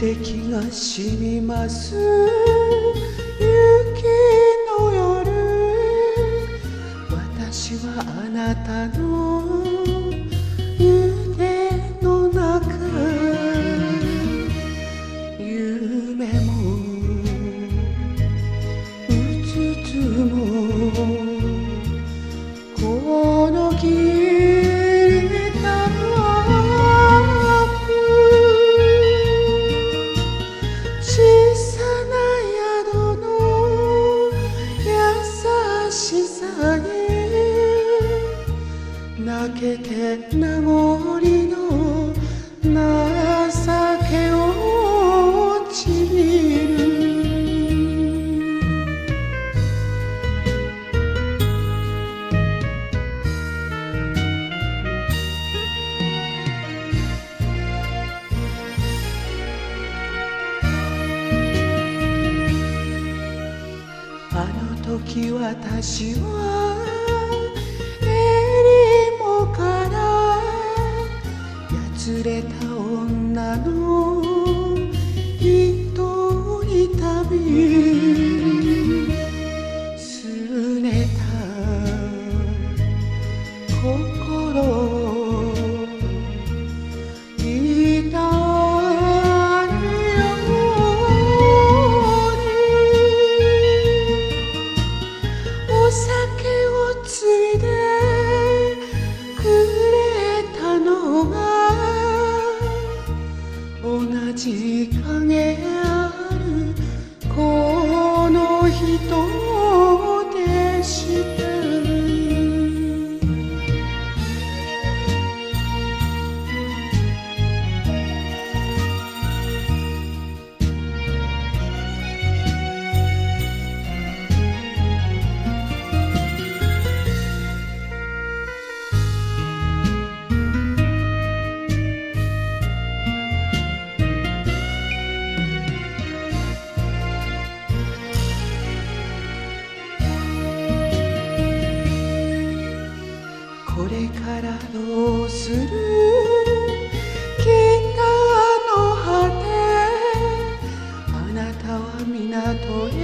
気が染みます雪の夜、私はあなたの腕の中、夢もうつつもこの切れた小さな宿の優しさに泣けて名残の情け落ちる。あの時私は襟裳からやつれた女の一人旅、すねた心お酒をついでくれたのが同じ影あるこの人でした。これからどうする北の果て、あなたは港へ